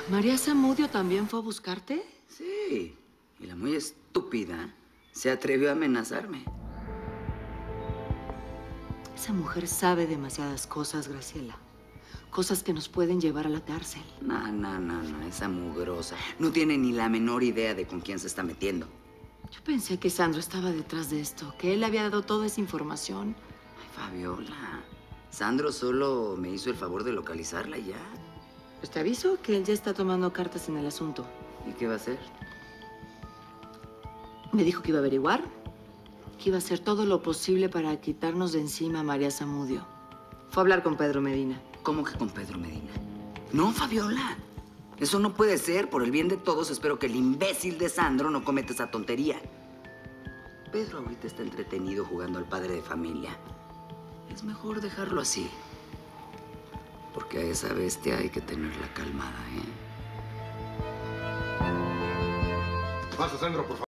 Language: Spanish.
¿María Zamudio también fue a buscarte? Sí, y la muy estúpida se atrevió a amenazarme. Esa mujer sabe demasiadas cosas, Graciela. Cosas que nos pueden llevar a la cárcel. No, esa mugrosa no tiene ni la menor idea de con quién se está metiendo. Yo pensé que Sandro estaba detrás de esto, que él le había dado toda esa información. Ay, Fabiola, Sandro solo me hizo el favor de localizarla y ya. Pues te aviso que él ya está tomando cartas en el asunto. ¿Y qué va a hacer? Me dijo que iba a averiguar, que iba a hacer todo lo posible para quitarnos de encima a María Zamudio. Fue a hablar con Pedro Medina. ¿Cómo que con Pedro Medina? No, Fabiola. Eso no puede ser. Por el bien de todos, espero que el imbécil de Sandro no cometa esa tontería. Pedro ahorita está entretenido jugando al padre de familia. Es mejor dejarlo así. Porque a esa bestia hay que tenerla calmada, ¿eh? Pasa, Sandro, por favor.